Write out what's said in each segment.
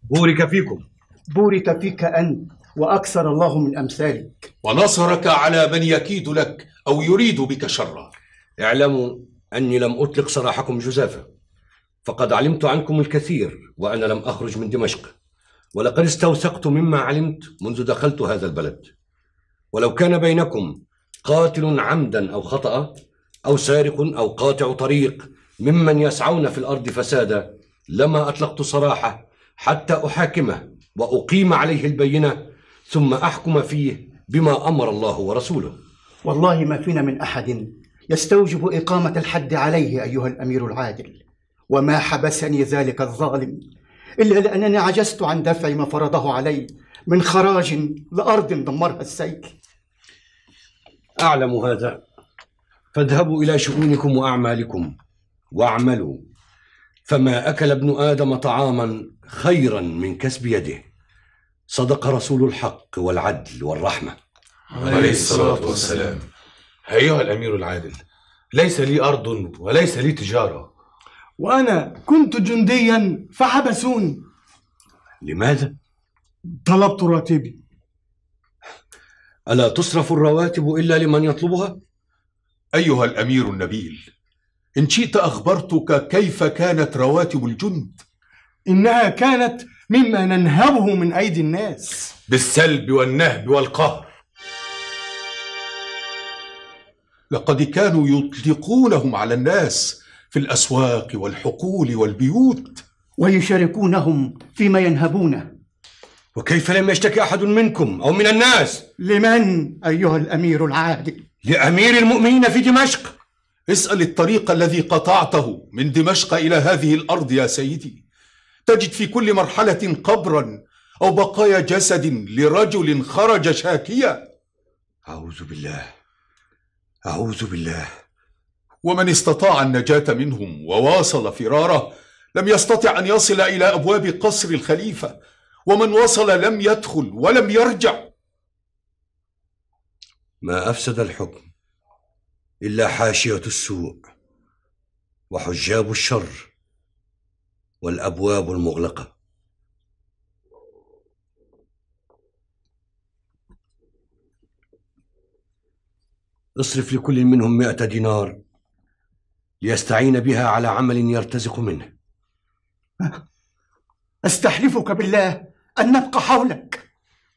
بورك فيكم. بورك فيك أنت وأكثر الله من أمثالك. ونصرك على من يكيد لك أو يريد بك شرا. اعلموا أني لم أطلق سراحكم جزافا، فقد علمت عنكم الكثير وأنا لم أخرج من دمشق، ولقد استوثقت مما علمت منذ دخلت هذا البلد. ولو كان بينكم قاتل عمدا أو خطأ أو سارق أو قاطع طريق ممن يسعون في الأرض فسادا لما أطلقت سراحه حتى أحاكمه وأقيم عليه البينة ثم أحكم فيه بما أمر الله ورسوله. والله ما فينا من أحد يستوجب إقامة الحد عليه أيها الأمير العادل، وما حبسني ذلك الظالم إلا لأنني عجزت عن دفع ما فرضه علي من خراج لأرض دمرها السيل. أعلم هذا، فاذهبوا إلى شؤونكم وأعمالكم واعملوا، فما أكل ابن آدم طعاما خيرا من كسب يده. صدق رسول الحق والعدل والرحمة عليه الصلاة والسلام. أيها الأمير العادل، ليس لي أرض وليس لي تجارة، وأنا كنت جنديا فحبسوني. لماذا؟ طلبت راتبي. ألا تصرف الرواتب إلا لمن يطلبها؟ أيها الأمير النبيل، إن شئت أخبرتك كيف كانت رواتب الجند. إنها كانت مما ننهبه من أيدي الناس بالسلب والنهب والقهر. لقد كانوا يطلقونهم على الناس في الأسواق والحقول والبيوت، ويشاركونهم فيما ينهبونه. وكيف لم يشتكي أحد منكم أو من الناس؟ لمن أيها الأمير العادل؟ لأمير المؤمنين في دمشق. اسأل الطريق الذي قطعته من دمشق إلى هذه الأرض يا سيدي، تجد في كل مرحلة قبرا أو بقايا جسد لرجل خرج شاكيا. أعوذ بالله، أعوذ بالله. ومن استطاع النجاة منهم وواصل فراره لم يستطع أن يصل إلى أبواب قصر الخليفة، ومن وصل لم يدخل ولم يرجع. ما أفسد الحكم إلا حاشية السوء وحجاب الشر والأبواب المغلقة. اصرف لكل منهم 100 دينار ليستعين بها على عمل يرتزق منه. أستحلفك بالله أن نبقى حولك.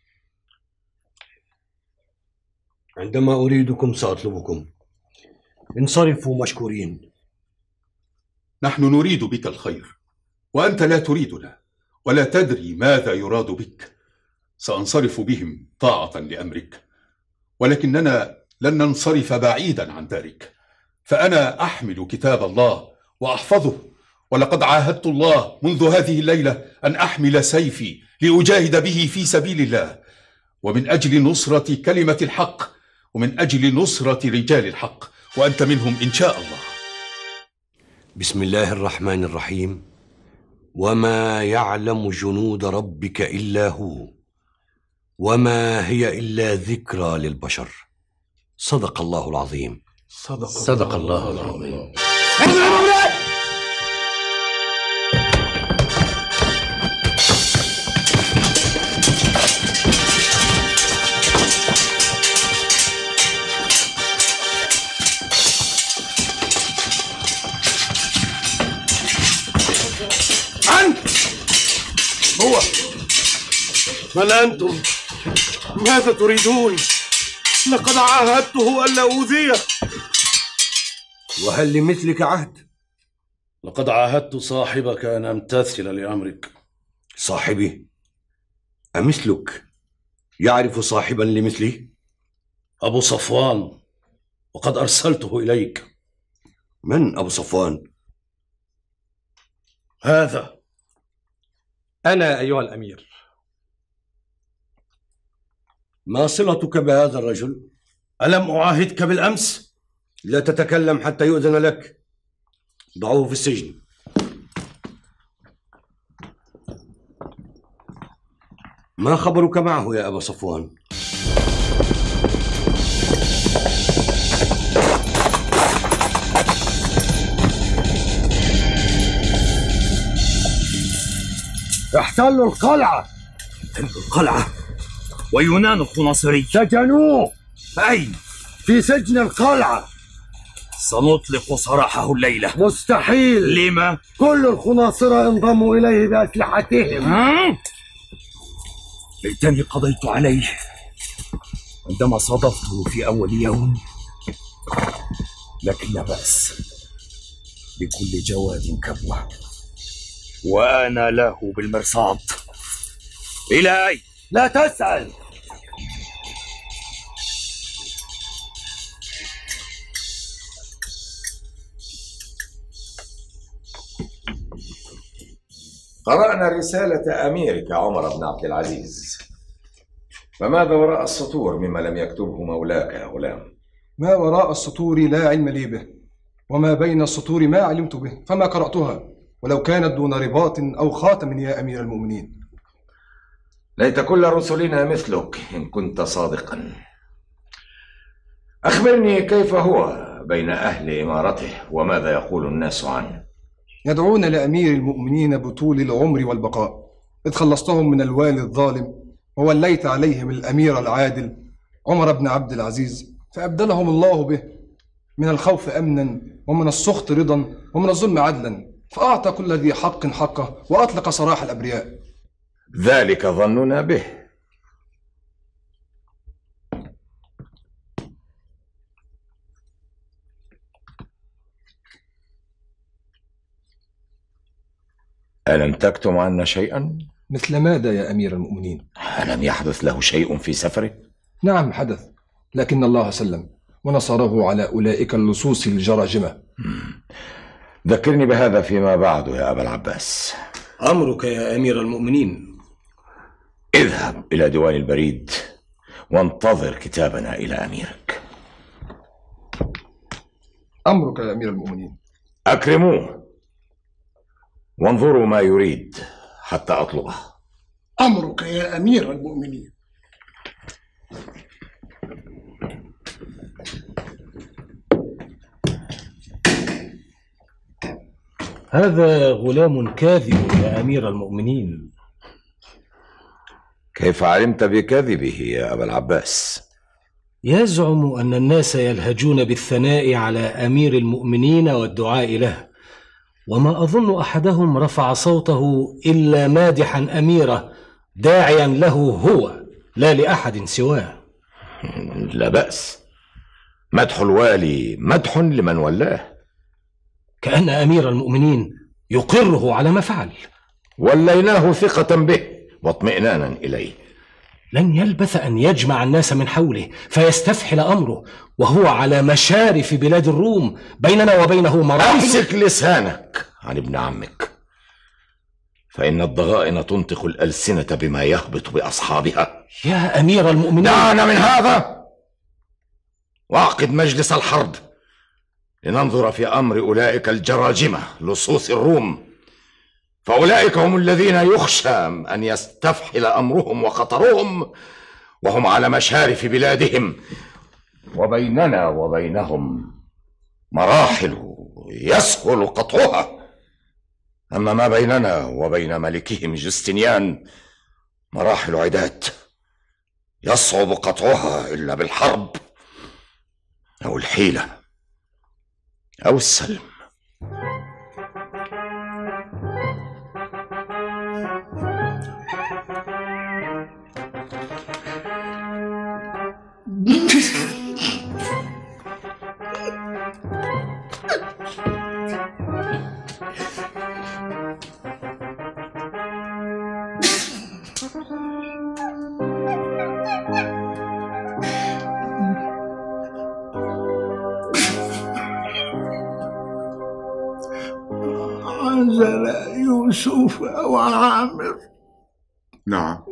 عندما أريدكم سأطلبكم، انصرفوا مشكورين. نحن نريد بك الخير وأنت لا تريدنا، ولا تدري ماذا يراد بك. سأنصرف بهم طاعة لأمرك، ولكننا لن ننصرف بعيدا عن ذلك، فأنا أحمل كتاب الله وأحفظه، ولقد عاهدت الله منذ هذه الليلة أن أحمل سيفي لأجاهد به في سبيل الله، ومن أجل نصرة كلمة الحق، ومن أجل نصرة رجال الحق، وأنت منهم إن شاء الله. بسم الله الرحمن الرحيم. وما يعلم جنود ربك إلا هو، وما هي إلا ذكرى للبشر. صدق الله العظيم. صدق الله العظيم. هو من أنتم؟ ماذا تريدون؟ لقد عاهدته ألا أؤذيه. وهل لمثلك عهد؟ لقد عاهدت صاحبك أن أمتثل لأمرك. صاحبي؟ أمثلك يعرف صاحبا لمثلي؟ أبو صفوان، وقد أرسلته إليك. من أبو صفوان؟ هذا أنا أيها الأمير. ما صلتك بهذا الرجل؟ ألم أعاهدك بالأمس؟ لا تتكلم حتى يؤذن لك. ضعوه في السجن. ما خبرك معه يا أبا صفوان؟ احتلوا القلعة. القلعة؟ ويونان الخناصري سجنوه. أين؟ في سجن القلعة. سنطلق سراحه الليلة. مستحيل. لما؟ كل الخناصرة انضموا إليه بأسلحتهم. ليتني قضيت عليه عندما صادفته في أول يوم، لكن لا بأس، لكل جواد كبوة، وأنا له بالمرصاد. إلى أين؟ لا تسأل. قرأنا رسالة أميرك عمر بن عبد العزيز، فماذا وراء السطور مما لم يكتبه مولاك يا غلام؟ ما وراء السطور لا علم لي به، وما بين السطور ما علمت به، فما قرأتها ولو كانت دون رباط أو خاتم يا أمير المؤمنين. ليت كل رسلنا مثلك إن كنت صادقا. أخبرني كيف هو بين أهل إمارته، وماذا يقول الناس عنه؟ يدعون لأمير المؤمنين بطول العمر والبقاء، إذ خلصتهم من الوالي الظالم ووليت عليهم الأمير العادل عمر بن عبد العزيز، فأبدلهم الله به من الخوف أمنا، ومن السخط رضا، ومن الظلم عدلا، فأعطى كل ذي حق حقه وأطلق سراح الأبرياء. ذلك ظننا به. ألم تكتم عنا شيئا؟ مثل ماذا يا أمير المؤمنين؟ ألم يحدث له شيء في سفره؟ نعم حدث، لكن الله سلم ونصره على أولئك اللصوص الجراجمة. ذكرني بهذا فيما بعد يا أبا العباس. أمرك يا أمير المؤمنين. اذهب إلى ديوان البريد وانتظر كتابنا إلى أميرك. أمرك يا أمير المؤمنين. أكرموه وانظروا ما يريد حتى أطلبه. أمرك يا أمير المؤمنين. هذا غلام كاذب يا أمير المؤمنين. كيف علمت بكذبه يا أبا العباس؟ يزعم أن الناس يلهجون بالثناء على أمير المؤمنين والدعاء له، وما أظن أحدهم رفع صوته إلا مادحا أميره، داعيا له هو لا لأحد سواه. لا بأس، مدح الوالي مدح لمن ولاه. كأن أمير المؤمنين يقره على ما فعل. وليناه ثقة به واطمئنانا إليه. لن يلبث أن يجمع الناس من حوله فيستفحل أمره، وهو على مشارف بلاد الروم، بيننا وبينه مراحل. أمسك لسانك عن ابن عمك، فإن الضغائن تنطق الألسنة بما يهبط بأصحابها. يا أمير المؤمنين، دعنا من هذا واعقد مجلس الحرب لننظر في أمر أولئك الجراجمة لصوص الروم، فأولئك هم الذين يخشى أن يستفحل أمرهم وخطرهم وهم على مشارف بلادهم، وبيننا وبينهم مراحل يسهل قطعها. أما ما بيننا وبين ملكهم جستنيان مراحل عداد يصعب قطعها إلا بالحرب أو الحيلة أو السلم. أنزل يوسف وعامر. نعم.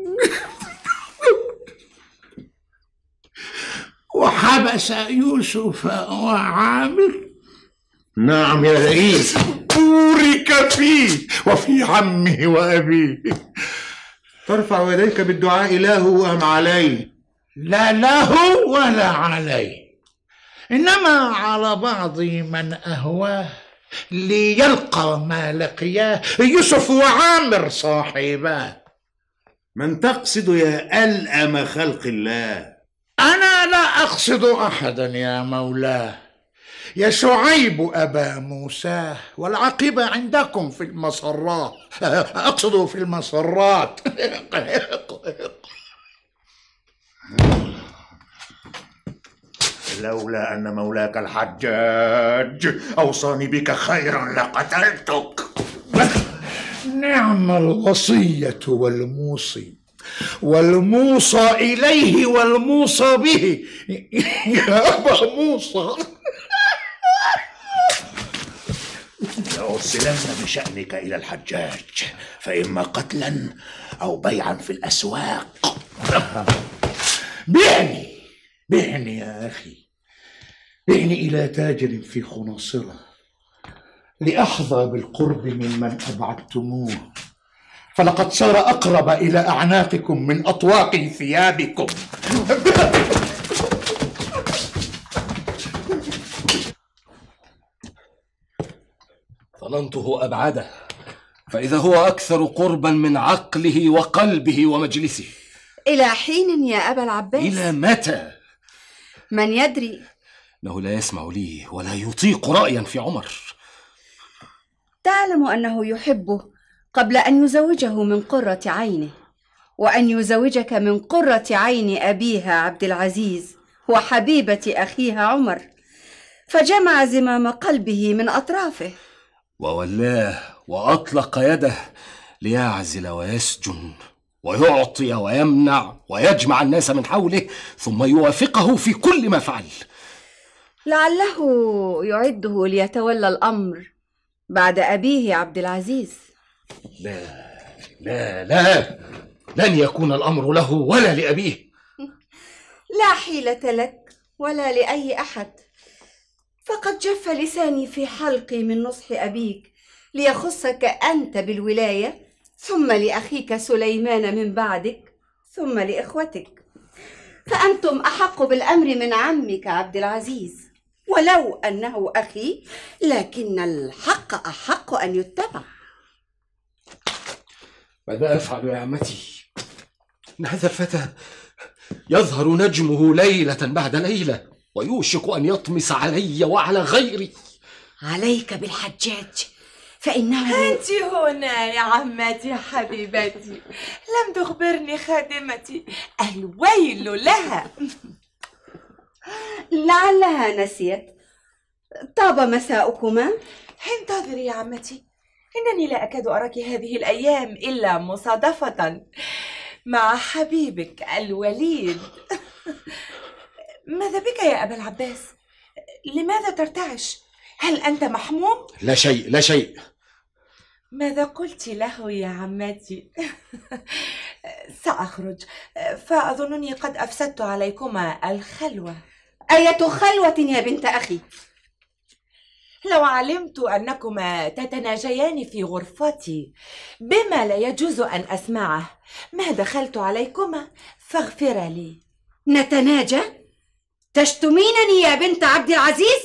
وحبس يوسف وعامر. نعم يا رئيس. بورك فيه وفي عمه وأبيه. ترفع يديك بالدعاء له أم عليه؟ لا له ولا عليه، إنما على بعض من أهواه ليلقى ما لقياه يوسف وعامر صاحباه. من تقصد يا ألأم خلق الله؟ أنا لا أقصد أحدا يا مولاه، يا شعيب أبا موسى، والعاقبة عندكم في المسرات، أقصد في المسرات. لولا أن مولاك الحجاج أوصاني بك خيرا لقتلتك. نعم الوصية والموصى إليه والموصى به يا أبا موسى. لأرسلن بشأنك إلى الحجاج، فإما قتلا أو بيعا في الأسواق. بعني يا أخي، بعني إلى تاجر في خناصرة لأحظى بالقرب ممن أبعدتموه، فلقد صار أقرب إلى أعناقكم من أطواق ثيابكم. ظننته أبعده، فإذا هو أكثر قربا من عقله وقلبه ومجلسه. إلى حين يا أبا العباس؟ إلى متى؟ من يدري؟ إنه لا يسمع لي ولا يطيق رأيا في عمر. تعلم أنه يحبه قبل أن يزوجه من قرة عينه، وأن يزوجك من قرة عين أبيها عبد العزيز وحبيبة أخيها عمر، فجمع زمام قلبه من أطرافه وولاه وأطلق يده ليعزل ويسجن ويعطي ويمنع ويجمع الناس من حوله، ثم يوافقه في كل ما فعل. لعله يعده ليتولى الأمر بعد أبيه عبد العزيز. لا لا لا، لن يكون الأمر له ولا لأبيه. لا حيلة لك ولا لأي أحد، فقد جف لساني في حلقي من نصح أبيك ليخصك أنت بالولاية، ثم لأخيك سليمان من بعدك، ثم لإخوتك، فأنتم أحق بالأمر من عمك عبد العزيز، ولو أنه أخي لكن الحق أحق أن يتبع. ماذا أفعل يا عمتي؟ إن هذا الفتى يظهر نجمه ليلة بعد ليلة، ويوشك أن يطمس علي وعلى غيري. عليك بالحجاج، فإنه أنت هنا يا عمتي حبيبتي، لم تخبرني خادمتي، الويل لها. لعلها نسيت. طاب مساؤكما. انتظري يا عمتي، إنني لا أكاد أراك هذه الأيام إلا مصادفة مع حبيبك الوليد. ماذا بك يا أبا العباس؟ لماذا ترتعش؟ هل أنت محموم؟ لا شيء لا شيء. ماذا قلت له يا عمتي؟ سأخرج، فأظنني قد أفسدت عليكما الخلوة. أية خلوة يا بنت أخي؟ لو علمت أنكما تتناجيان في غرفتي بما لا يجوز أن أسمعه ما دخلت عليكما، فاغفر لي. نتناجى؟ تشتمينني يا بنت عبد العزيز؟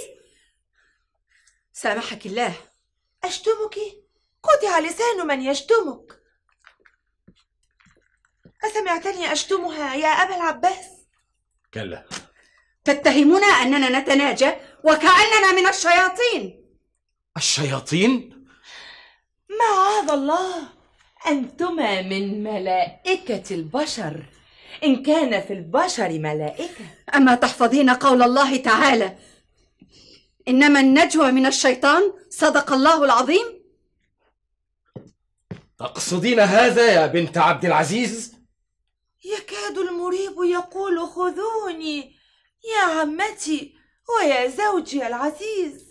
سامحك الله. أشتمك؟ قطع لسان من يشتمك. أسمعتني أشتمها يا أبا العباس؟ كلا. تتهمون أننا نتناجى وكأننا من الشياطين. الشياطين؟ معاذ الله، أنتما من ملائكة البشر، إن كان في البشر ملائكة. أما تحفظين قول الله تعالى: إنما النجوى من الشيطان، صدق الله العظيم؟ تقصدين هذا يا بنت عبد العزيز؟ يكاد المريب يقول خذوني يا عمتي ويا زوجي العزيز.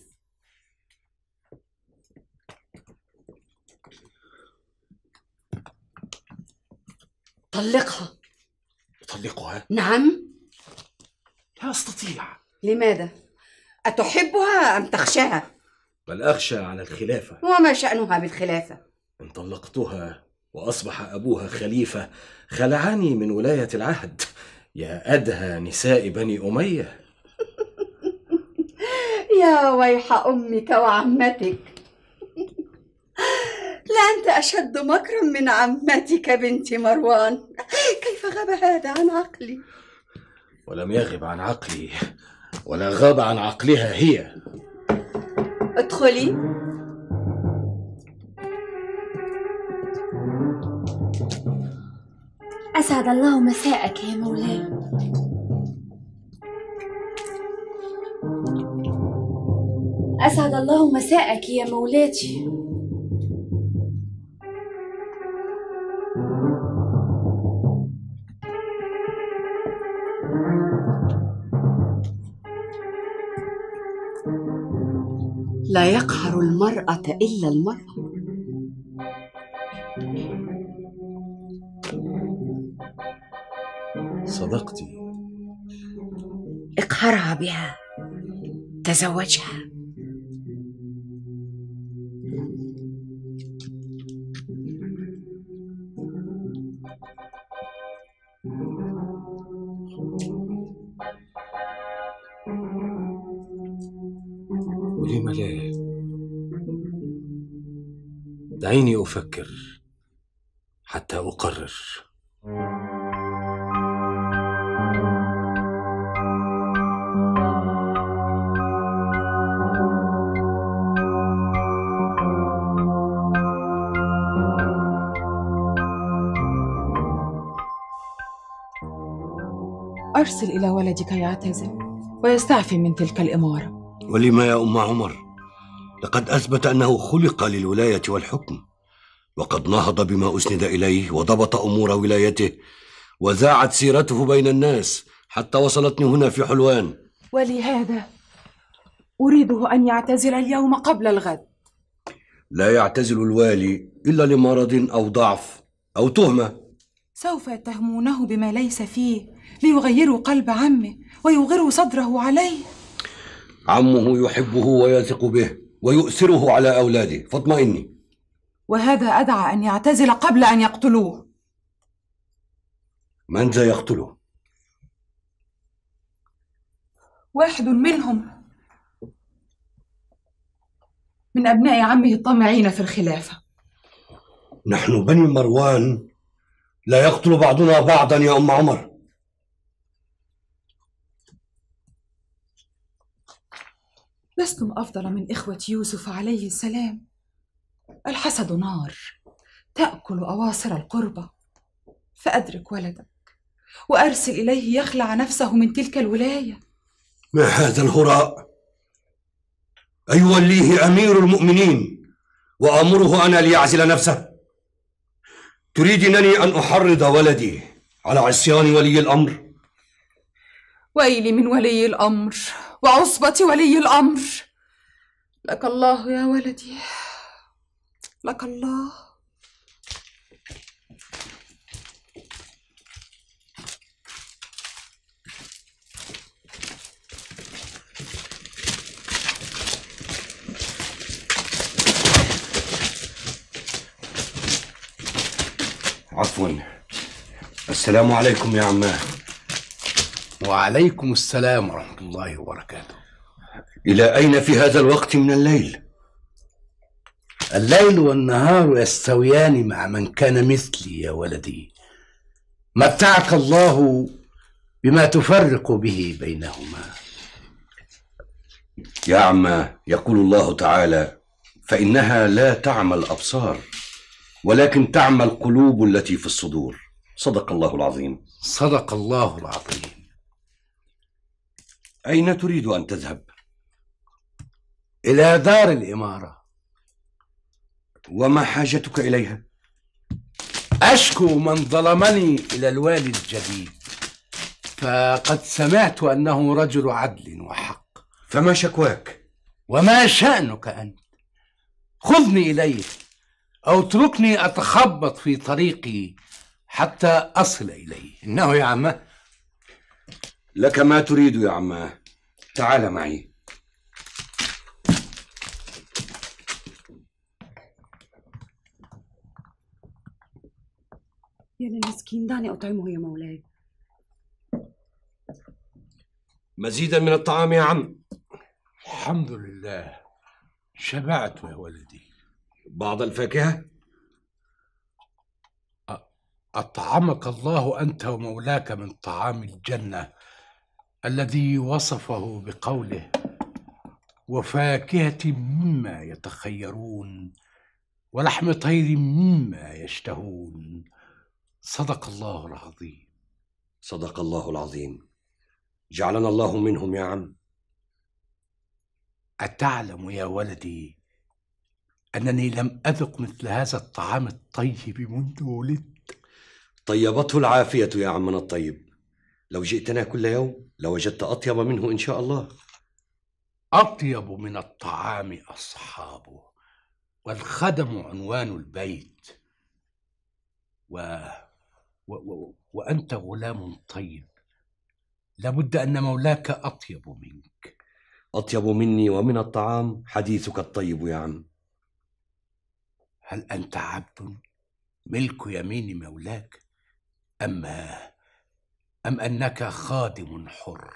طلقها. طلقها؟ نعم. لا أستطيع. لماذا؟ أتحبها أم تخشاها؟ بل أخشى على الخلافة. وما شأنها بالخلافة؟ إن طلقتها وأصبح أبوها خليفة خلعني من ولاية العهد، يا أدهى نساء بني أمية. يا ويح أمك وعمتك. لأنت أشد مكرا من عمتك بنت مروان. كيف غاب هذا عن عقلي؟ ولم يغب عن عقلي ولا غاب عن عقلها هي. ادخلي. أسعد الله مساءك يا مولاي. أسعد الله مساءك يا مولاتي. لا يقهر المرأة إلا المرأة. صدقتي. اقهرها بها، تزوجها. ولم لا؟ دعيني أفكر حتى أقرر. أرسل إلى ولدك يعتزل ويستعفي من تلك الإمارة. ولما يا أم عمر؟ لقد أثبت أنه خلق للولاية والحكم، وقد نهض بما أسند إليه وضبط أمور ولايته، وذاعت سيرته بين الناس حتى وصلتني هنا في حلوان. ولهذا أريده أن يعتزل اليوم قبل الغد. لا يعتزل الوالي إلا لمرض أو ضعف أو تهمة. سوف يتهمونه بما ليس فيه ليغيروا قلب عمه ويغروا صدره عليه. عمه يحبه ويثق به ويؤثره على أولاده، فاطمئني. وهذا أدعى أن يعتزل قبل أن يقتلوه. من ذا يقتله؟ واحد منهم، من أبناء عمه الطامعين في الخلافة. نحن بني مروان لا يقتل بعضنا بعضا يا أم عمر. لستم أفضل من إخوة يوسف عليه السلام. الحسد نار تأكل أواصر القربة. فأدرك ولدك وأرسل إليه يخلع نفسه من تلك الولاية. ما هذا الهراء؟ أيوليه أمير المؤمنين وأمره أنا ليعزل نفسه؟ تريدنني أن أحرض ولدي على عصيان ولي الأمر؟ ويلي من ولي الأمر وعصبة ولي الأمر. لك الله يا ولدي، لك الله. عفوا. السلام عليكم يا عماه. وعليكم السلام ورحمة الله وبركاته. إلى أين في هذا الوقت من الليل؟ الليل والنهار يستويان مع من كان مثلي يا ولدي. متعك الله بما تفرق به بينهما. يا عماه، يقول الله تعالى: فإنها لا تعمى الأبصار ولكن تعمى القلوب التي في الصدور. صدق الله العظيم. صدق الله العظيم. أين تريد أن تذهب؟ إلى دار الإمارة. وما حاجتك إليها؟ أشكو من ظلمني إلى الوالي الجديد، فقد سمعت أنه رجل عدل وحق. فما شكواك؟ وما شأنك أنت؟ خذني إليه أو اتركني أتخبط في طريقي حتى أصل إليه. إنه يا عماه لك ما تريد يا عماه. تعال معي. يا للمسكين، دعني أطعمه يا مولاي. مزيدا من الطعام يا عم. الحمد لله، شبعت يا ولدي. بعض الفاكهة؟ أطعمك الله أنت ومولاك من طعام الجنة الذي وصفه بقوله: وفاكهة مما يتخيرون ولحم طير مما يشتهون. صدق الله العظيم. صدق الله العظيم، جعلنا الله منهم يا عم. أتعلم يا ولدي أنني لم أذق مثل هذا الطعام الطيب منذ ولدت؟ طيبته العافية يا عمنا الطيب، لو جئتنا كل يوم لوجدت أطيب منه إن شاء الله. أطيب من الطعام أصحابه، والخدم عنوان البيت، وأنت غلام طيب، لابد أن مولاك أطيب منك. أطيب مني ومن الطعام حديثك الطيب يا عم. هل أنت عبد ملك يمين مولاك، أم أنك خادم حر؟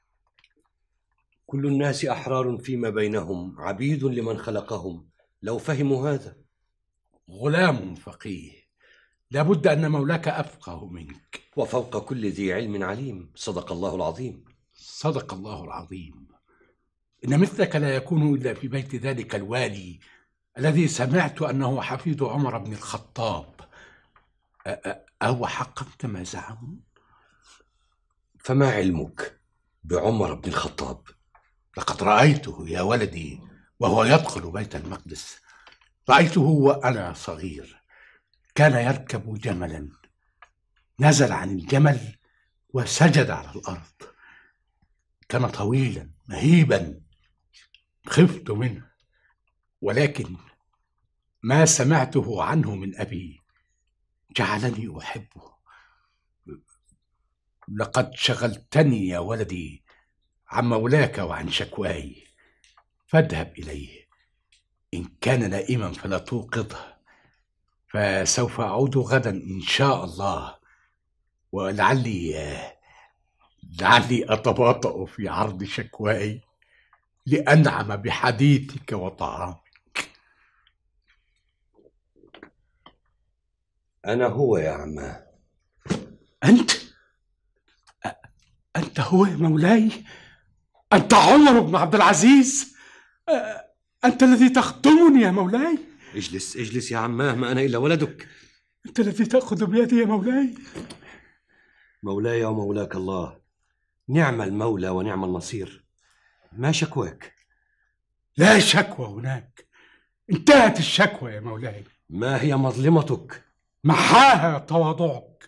كل الناس أحرار فيما بينهم، عبيد لمن خلقهم، لو فهموا هذا. غلام فقيه، لابد أن مولاك أفقه منك. وفوق كل ذي علم عليم. صدق الله العظيم. صدق الله العظيم. إن مثلك لا يكون إلا في بيت ذلك الوالي الذي سمعت أنه حفيد عمر بن الخطاب. أهو حقا كما زعموا؟ فما علمك بعمر بن الخطاب؟ لقد رأيته يا ولدي وهو يدخل بيت المقدس، رأيته وأنا صغير. كان يركب جملا، نزل عن الجمل وسجد على الأرض. كان طويلا مهيبا، خفت منه، ولكن ما سمعته عنه من أبي جعلني أحبه. لقد شغلتني يا ولدي عن مولاك وعن شكواي، فاذهب إليه. إن كان نائما فلا توقظه، فسوف أعود غدا إن شاء الله، ولعلي أتباطأ في عرض شكواي لأنعم بحديثك وطعامك. أنا هو يا عماه. أنت هو يا مولاي؟ أنت عمر بن عبد العزيز؟ أنت الذي تخدمني يا مولاي؟ اجلس اجلس يا عماه، ما أنا إلا ولدك. أنت الذي تأخذ بيدي يا مولاي؟ مولاي ومولاك الله، نعم المولى ونعم النصير. ما شكواك؟ لا شكوى هناك، انتهت الشكوى يا مولاي. ما هي مظلمتك؟ محاها تواضعك.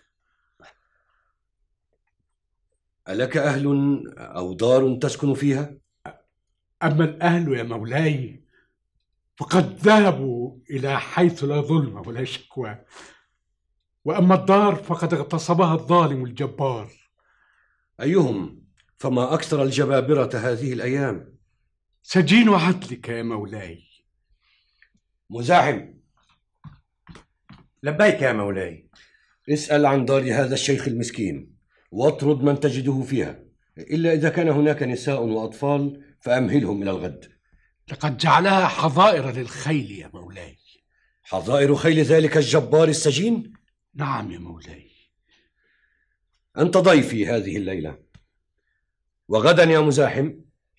ألك أهل أو دار تسكن فيها؟ أما الأهل يا مولاي فقد ذهبوا إلى حيث لا ظلم ولا شكوى، وأما الدار فقد اغتصبها الظالم الجبار. أيهم؟ فما أكثر الجبابرة هذه الأيام. سجين عدلك يا مولاي. مزاحم. لبيك يا مولاي. اسأل عن دار هذا الشيخ المسكين، واطرد من تجده فيها، إلا إذا كان هناك نساء وأطفال فأمهلهم إلى الغد. لقد جعلها حظائر للخيل يا مولاي. حظائر خيل ذلك الجبار السجين؟ نعم يا مولاي. أنت ضيفي هذه الليلة، وغدا يا مزاحم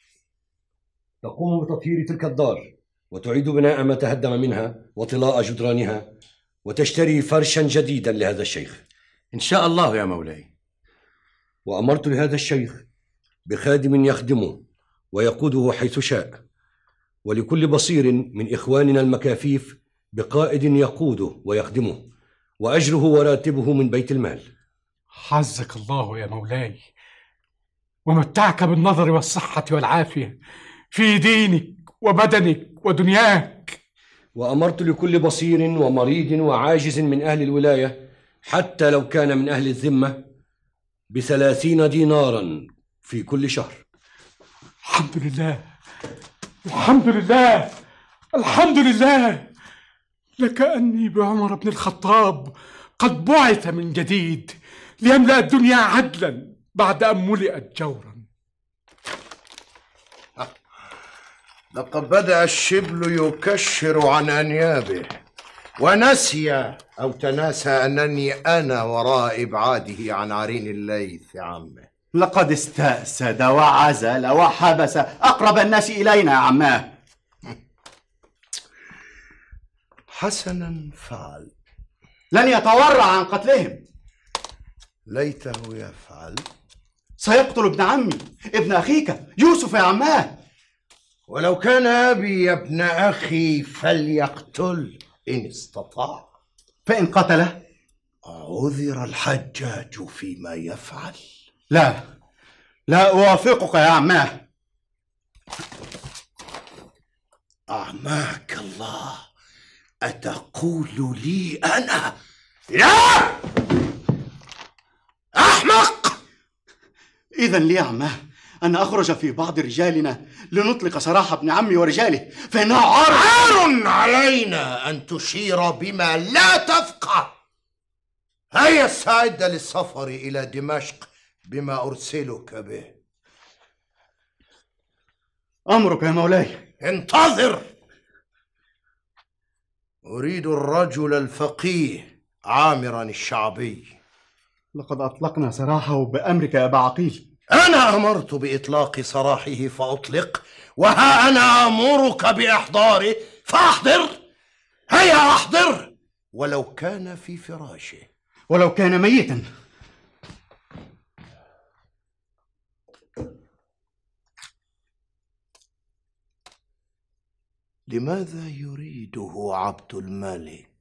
تقوم بتطهير تلك الدار، وتعيد بناء ما تهدم منها وطلاء جدرانها، وتشتري فرشا جديدا لهذا الشيخ. إن شاء الله يا مولاي. وأمرت لهذا الشيخ بخادم يخدمه ويقوده حيث شاء، ولكل بصير من إخواننا المكافيف بقائد يقوده ويخدمه، وأجره وراتبه من بيت المال. حزك الله يا مولاي، ومتعك بالنظر والصحة والعافية في دينك وبدنك ودنياك. وأمرت لكل بصير ومريض وعاجز من أهل الولاية، حتى لو كان من أهل الذمة، ب30 دينارا في كل شهر. الحمد لله، الحمد لله، الحمد لله. لكأني بعمر بن الخطاب قد بعث من جديد ليملأ الدنيا عدلا بعد أن ملئت جورا. لقد بدأ الشبل يكشر عن أنيابه، ونسي أو تناسى أنني أنا وراء إبعاده عن عرين الليث عمه. لقد استأسد وعزل وحبس أقرب الناس إلينا يا عماه. حسنا فعل. لن يتورع عن قتلهم. ليته يفعل. سيقتل ابن عمي، ابن أخيك يوسف يا عماه. ولو كان أبي يا ابن أخي فليقتل إن استطاع. فإن قتله؟ عذر الحجاج فيما يفعل. لا أوافقك يا عماه. أعماك الله، أتقول لي أنا لا أحمق؟ إذن لي يا عماه أن أخرج في بعض رجالنا لنطلق سراح ابن عمي ورجاله، فإنه عار علينا أن تشير بما لا تفقه. هيا استعد للسفر إلى دمشق بما أرسلك به. أمرك يا مولاي. انتظر، أريد الرجل الفقيه عامرا الشعبي. لقد أطلقنا سراحه بأمرك يا أبا عقيل. أنا أمرت بإطلاق سراحه فأطلق، وها أنا أمرك بإحضاره فأحضر. هيا أحضر، ولو كان في فراشه، ولو كان ميتا. لماذا يريده عبد الملك؟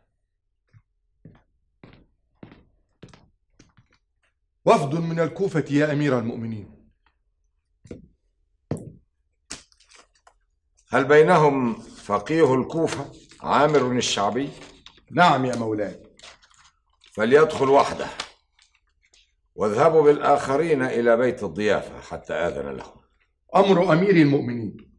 وفد من الكوفة يا أمير المؤمنين. هل بينهم فقيه الكوفة عامر الشعبي؟ نعم يا مولاي. فليدخل وحده، واذهبوا بالآخرين إلى بيت الضيافة حتى آذن لهم. أمر أمير المؤمنين.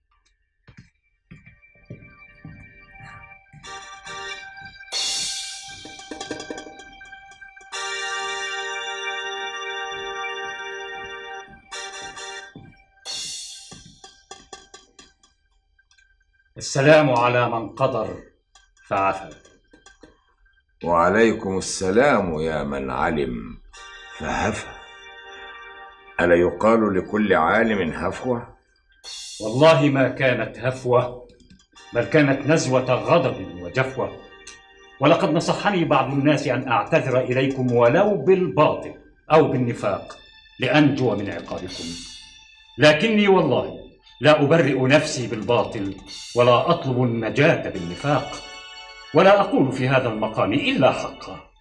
السلام على من قدر فعفى. وعليكم السلام يا من علم فهفى. ألا يقال لكل عالم هفوة؟ والله ما كانت هفوة، بل كانت نزوة غضب وجفوة. ولقد نصحني بعض الناس أن أعتذر إليكم ولو بالباطل أو بالنفاق لأنجو من عقابكم، لكني والله لا أبرئ نفسي بالباطل ولا أطلب النجاة بالنفاق، ولا أقول في هذا المقام إلا حقا.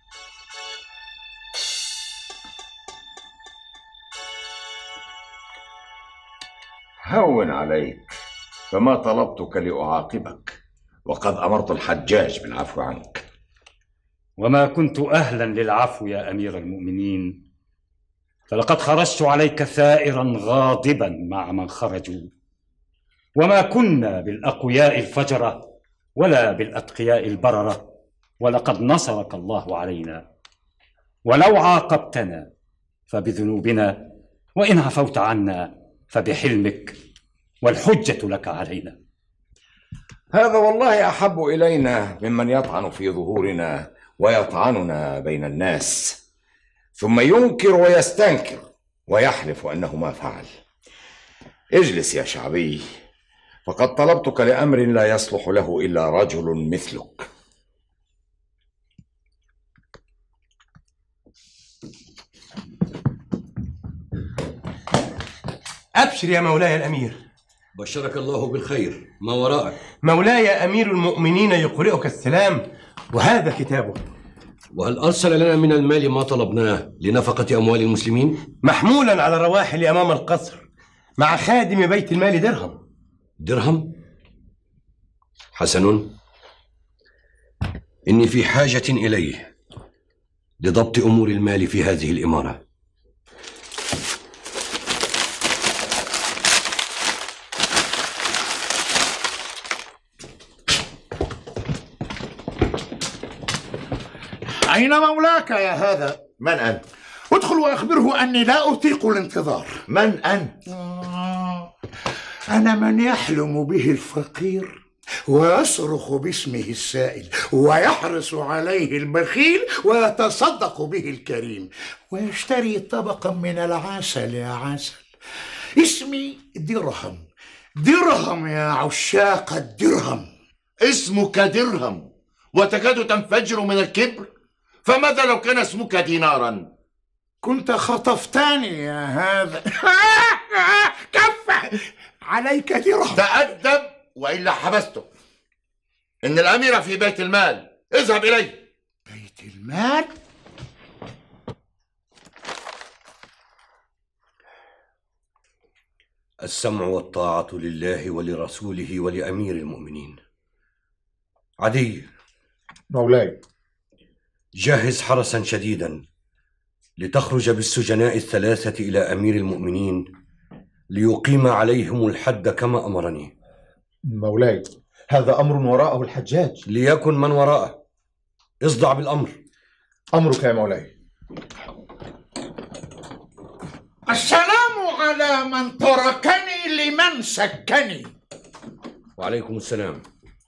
هون عليك، فما طلبتك لأعاقبك، وقد أمرت الحجاج بالعفو عنك. وما كنت أهلا للعفو يا أمير المؤمنين، فلقد خرجت عليك ثائرا غاضبا مع من خرجوا، وما كنا بالأقوياء الفجرة ولا بالأتقياء البررة، ولقد نصرك الله علينا. ولو عاقبتنا فبذنوبنا، وإن عفوت عنا فبحلمك، والحجة لك علينا. هذا والله أحب إلينا ممن يطعن في ظهورنا ويطعننا بين الناس، ثم ينكر ويستنكر ويحلف أنه ما فعل. اجلس يا شعبي، فقد طلبتك لأمر لا يصلح له إلا رجل مثلك. أبشر يا مولاي الأمير. بشرك الله بالخير. ما وراءك؟ مولاي أمير المؤمنين يقرئك السلام، وهذا كتابه. وهل أرسل لنا من المال ما طلبناه لنفقة أموال المسلمين؟ محمولا على رواحل أمام القصر مع خادم بيت المال درهم. درهم؟ حسن، إني في حاجة إليه لضبط أمور المال في هذه الإمارة. أين مولاك يا هذا؟ من أنت؟ ادخل وأخبره أني لا أطيق الانتظار. من أنت؟ أنا من يحلم به الفقير ويصرخ باسمه السائل ويحرص عليه البخيل ويتصدق به الكريم ويشتري طبقا من العسل يا عسل. اسمي درهم، درهم يا عشاق الدرهم. اسمك درهم وتكاد تنفجر من الكبر، فماذا لو كان اسمك دينارا؟ كنت خطفتني يا هذا. كفى عليك درهم. تأدب وإلا حبسته. إن الأمير في بيت المال، اذهب إليه. بيت المال؟ السمع والطاعة لله ولرسوله ولأمير المؤمنين. عدي مولاي، جهز حرسا شديدا لتخرج بالسجناء الثلاثة إلى أمير المؤمنين ليقيم عليهم الحد كما أمرني. مولاي، هذا أمر وراءه الحجاج. ليكن من وراءه. اصدع بالأمر. أمرك يا مولاي. السلام على من تركني لمن سكني. وعليكم السلام.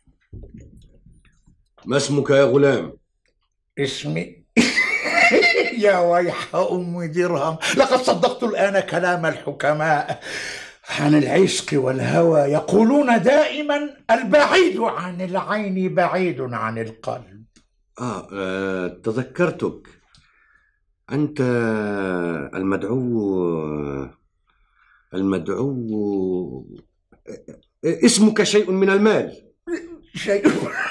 ما اسمك يا غلام؟ اسمي يا ويح أم درهم، لقد صدقت الآن كلام الحكماء عن العشق والهوى. يقولون دائما البعيد عن العين بعيد عن القلب. تذكرتك. أنت المدعو اسمك شيء من المال. شيء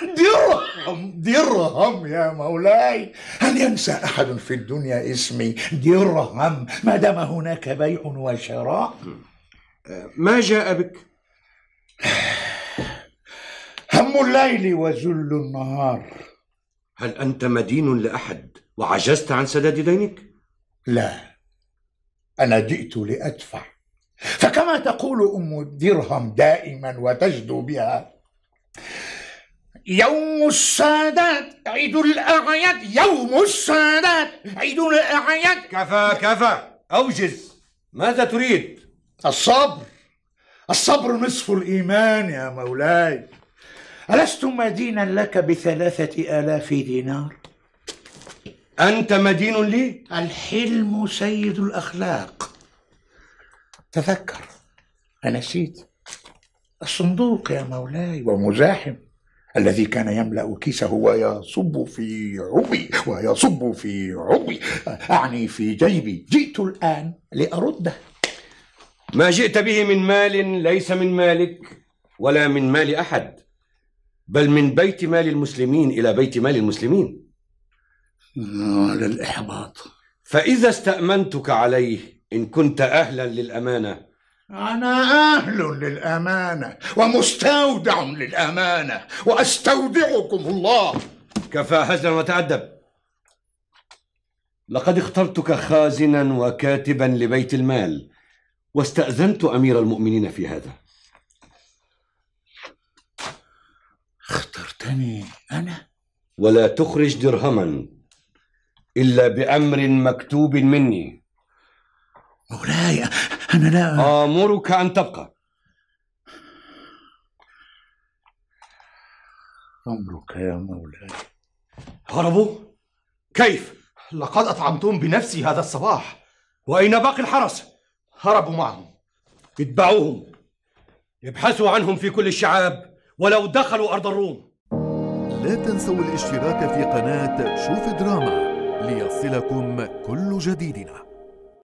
درهم يا مولاي. هل ينسى أحد في الدنيا اسمي درهم ما دام هناك بيع وشراء؟ ما جاء بك؟ هم الليل وذل النهار. هل أنت مدين لأحد وعجزت عن سداد دينك؟ لا، أنا جئت لأدفع. فكما تقول أم الدرهم دائما وتجدو بها: يوم السادات عيد الأعياد، يوم السادات عيد الأعياد. كفى أوجز. ماذا تريد؟ الصبر نصف الإيمان يا مولاي. ألست مدينا لك ب3,000 دينار؟ أنت مدين لي؟ الحلم سيد الأخلاق. تذكر، أنسيت الصندوق يا مولاي ومزاحم الذي كان يملأ كيسه ويصب في عبي ويصب في عبي، أعني في جيبي. جئت الآن لأرده. ما جئت به من مال ليس من مالك ولا من مال أحد، بل من بيت مال المسلمين إلى بيت مال المسلمين. على الإحباط. فإذا استأمنتك عليه إن كنت أهلا للأمانة. أنا أهل للأمانة ومستودع للأمانة وأستودعكم الله. كفى هزلا وتأدب. لقد اخترتك خازنا وكاتبا لبيت المال واستأذنت أمير المؤمنين في هذا. اخترتني أنا؟ ولا تخرج درهما إلا بأمر مكتوب مني. مولاي، أنا لا آمرك أن تبقى. أمرك يا مولاي. هربوا؟ كيف؟ لقد أطعمتهم بنفسي هذا الصباح. وأين باقي الحرس؟ هربوا معهم. اتبعوهم، ابحثوا عنهم في كل الشعاب ولو دخلوا أرض الروم. لا تنسوا الاشتراك في قناة شوف دراما ليصلكم كل جديدنا.